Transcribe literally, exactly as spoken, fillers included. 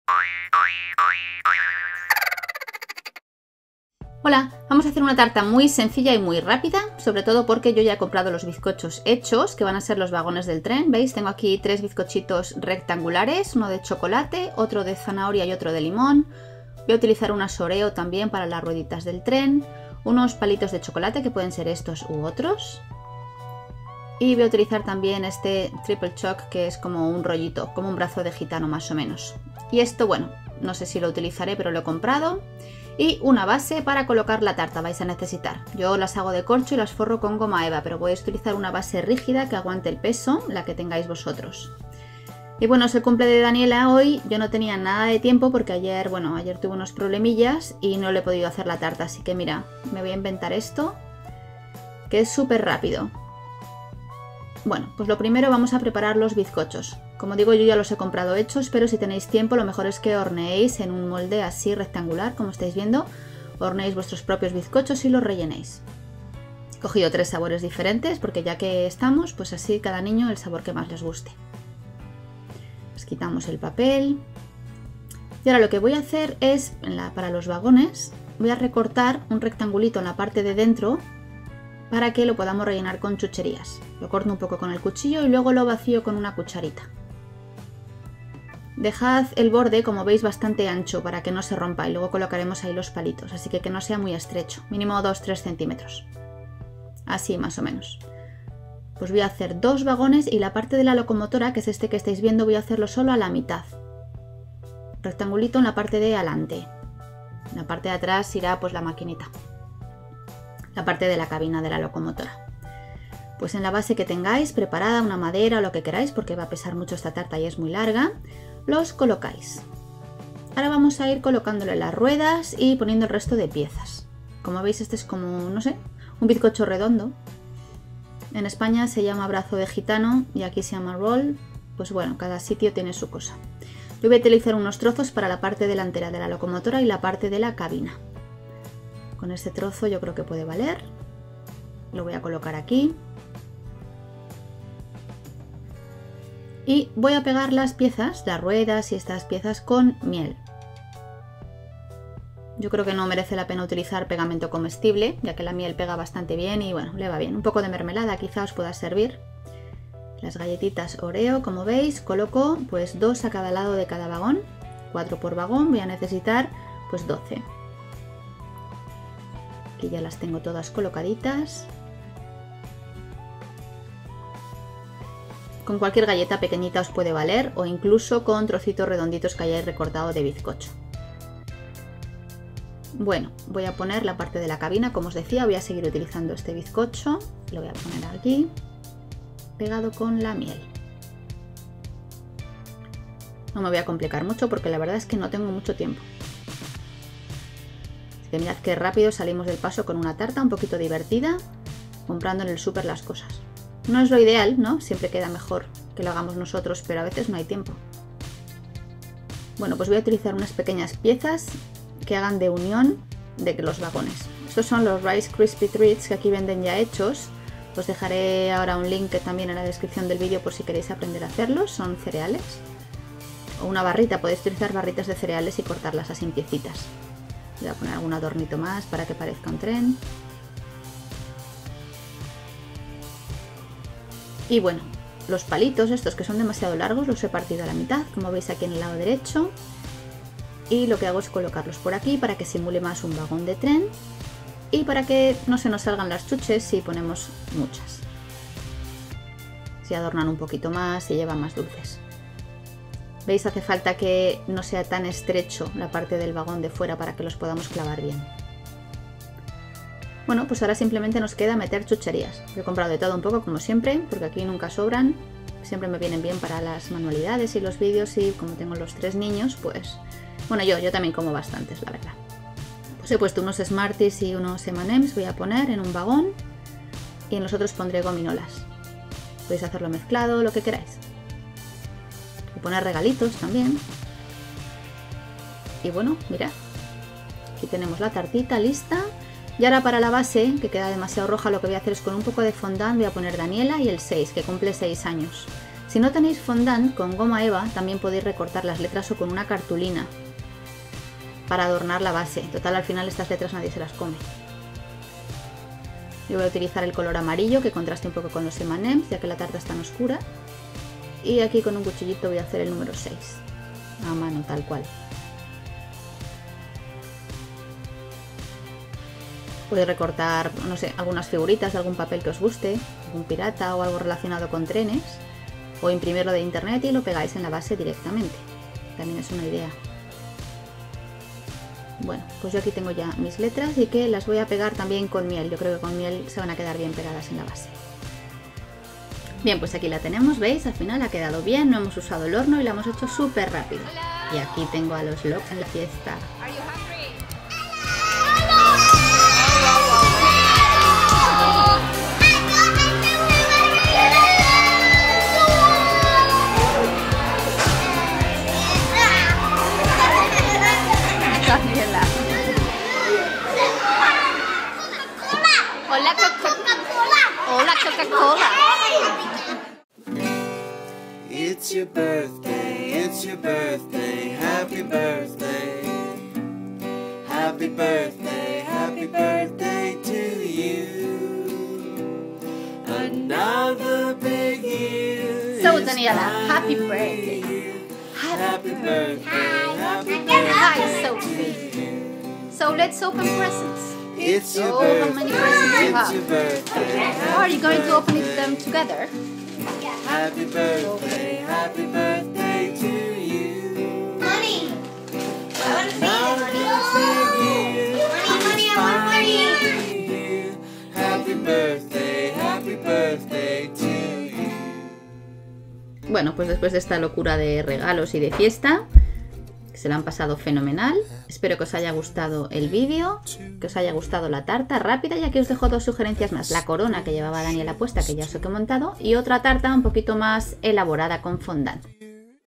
Hola, vamos a hacer una tarta muy sencilla y muy rápida, sobre todo porque yo ya he comprado los bizcochos hechos, que van a ser los vagones del tren. ¿Veis? Tengo aquí tres bizcochitos rectangulares, uno de chocolate, otro de zanahoria y otro de limón. Voy a utilizar unas Oreo también para las rueditas del tren, unos palitos de chocolate que pueden ser estos u otros. Y voy a utilizar también este triple choc, que es como un rollito, como un brazo de gitano más o menos. Y esto, bueno, no sé si lo utilizaré, pero lo he comprado. Y una base para colocar la tarta vais a necesitar. Yo las hago de corcho y las forro con goma eva, pero podéis utilizar una base rígida que aguante el peso, la que tengáis vosotros. Y bueno, es el cumple de Daniela hoy. Yo no tenía nada de tiempo porque ayer, bueno, ayer tuve unos problemillas y no le he podido hacer la tarta. Así que mira, me voy a inventar esto, que es súper rápido. Bueno, pues lo primero vamos a preparar los bizcochos. Como digo, yo ya los he comprado hechos, pero si tenéis tiempo lo mejor es que horneéis en un molde así rectangular, como estáis viendo. Horneéis vuestros propios bizcochos y los rellenéis. He cogido tres sabores diferentes porque ya que estamos, pues así cada niño el sabor que más les guste. Les quitamos el papel. Y ahora lo que voy a hacer es, en la, para los vagones, voy a recortar un rectangulito en la parte de dentro para que lo podamos rellenar con chucherías. Lo corto un poco con el cuchillo y luego lo vacío con una cucharita. Dejad el borde, como veis, bastante ancho para que no se rompa y luego colocaremos ahí los palitos, así que que no sea muy estrecho, mínimo dos a tres centímetros. Así más o menos. Pues voy a hacer dos vagones y la parte de la locomotora, que es este que estáis viendo, voy a hacerlo solo a la mitad. Rectangulito en la parte de adelante. En la parte de atrás irá pues la maquinita. La parte de la cabina de la locomotora. Pues en la base que tengáis preparada, una madera o lo que queráis, porque va a pesar mucho esta tarta y es muy larga, los colocáis. Ahora vamos a ir colocándole las ruedas y poniendo el resto de piezas. Como veis, este es como, no sé, un bizcocho redondo. En España se llama brazo de gitano y aquí se llama roll. Pues bueno, cada sitio tiene su cosa. Yo voy a utilizar unos trozos para la parte delantera de la locomotora y la parte de la cabina. Con este trozo yo creo que puede valer. Lo voy a colocar aquí. Y voy a pegar las piezas, las ruedas y estas piezas con miel. Yo creo que no merece la pena utilizar pegamento comestible, ya que la miel pega bastante bien y bueno, le va bien. Un poco de mermelada quizá os pueda servir. Las galletitas Oreo, como veis, coloco pues dos a cada lado de cada vagón. cuatro por vagón, voy a necesitar pues doce. Aquí ya las tengo todas colocaditas. Con cualquier galleta pequeñita os puede valer o incluso con trocitos redonditos que hayáis recortado de bizcocho. Bueno, voy a poner la parte de la cabina, como os decía, voy a seguir utilizando este bizcocho. Lo voy a poner aquí, pegado con la miel. No me voy a complicar mucho porque la verdad es que no tengo mucho tiempo. Así que mirad qué rápido salimos del paso con una tarta un poquito divertida, comprando en el súper las cosas. No es lo ideal, ¿no? Siempre queda mejor que lo hagamos nosotros, pero a veces no hay tiempo. Bueno, pues voy a utilizar unas pequeñas piezas que hagan de unión de los vagones. Estos son los Rice Krispie Treats que aquí venden ya hechos. Os dejaré ahora un link también en la descripción del vídeo por si queréis aprender a hacerlos. Son cereales. O una barrita, podéis utilizar barritas de cereales y cortarlas así en piecitas. Voy a poner algún adornito más para que parezca un tren. Y bueno, los palitos estos que son demasiado largos los he partido a la mitad, como veis aquí en el lado derecho. Y lo que hago es colocarlos por aquí para que simule más un vagón de tren y para que no se nos salgan las chuches si ponemos muchas. Se adornan un poquito más y llevan más dulces. ¿Veis? Hace falta que no sea tan estrecho la parte del vagón de fuera para que los podamos clavar bien. Bueno, pues ahora simplemente nos queda meter chucherías. He comprado de todo un poco, como siempre, porque aquí nunca sobran. Siempre me vienen bien para las manualidades y los vídeos y como tengo los tres niños, pues... Bueno, yo, yo también como bastantes, la verdad. Pues he puesto unos Smarties y unos eme and eme's, voy a poner en un vagón y en los otros pondré gominolas. Podéis hacerlo mezclado, lo que queráis. Voy a poner regalitos también. Y bueno, mirad. Aquí tenemos la tartita lista. Y ahora para la base, que queda demasiado roja, lo que voy a hacer es con un poco de fondant voy a poner Daniela y el seis, que cumple seis años. Si no tenéis fondant, con goma eva también podéis recortar las letras o con una cartulina para adornar la base. Total, al final estas letras nadie se las come. Yo voy a utilizar el color amarillo que contraste un poco con los eme and eme's, ya que la tarta es tan oscura. Y aquí con un cuchillito voy a hacer el número seis, a mano tal cual. Podéis recortar, no sé, algunas figuritas de algún papel que os guste, algún pirata o algo relacionado con trenes, o imprimirlo de internet y lo pegáis en la base directamente. También es una idea. Bueno, pues yo aquí tengo ya mis letras y que las voy a pegar también con miel. Yo creo que con miel se van a quedar bien pegadas en la base. Bien, pues aquí la tenemos, ¿veis? Al final ha quedado bien, no hemos usado el horno y la hemos hecho súper rápido. Y aquí tengo a los locks en la fiesta. Hola Coca-Cola. Hola Coca-Cola. It's your birthday, it's your birthday, happy birthday. Happy birthday, happy birthday to you. Another big year. So Daniela, happy birthday. Happy birthday, happy birthday. Hi Sophie. So let's open presents. It's your Oh, birthday, how many presents you it's have? your birthday. Are you going to open it them together? Happy birthday, happy birthday to you. Money. I want to see Another the money. Money, money, I want money. Happy birthday, happy birthday to you. Bueno, pues después de esta locura de regalos y de fiesta, se la han pasado fenomenal. Espero que os haya gustado el vídeo, que os haya gustado la tarta rápida, y aquí os dejo dos sugerencias más. La corona que llevaba Daniela puesta, que ya os he montado, y otra tarta un poquito más elaborada con fondant.